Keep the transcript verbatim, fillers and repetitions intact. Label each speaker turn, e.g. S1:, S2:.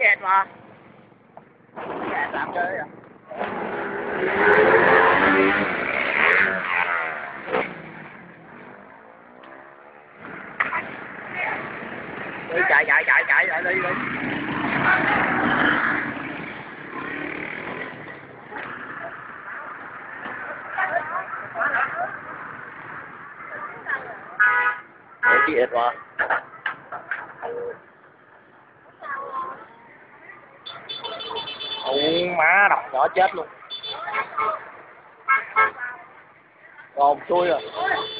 S1: ẹt mà. Cái ẹt làm chơi à. Đi chạy chạy chạy chạy lại đi đi. Chị ẹt mà. Ôi má đập nhỏ chết luôn. Còn xui rồi.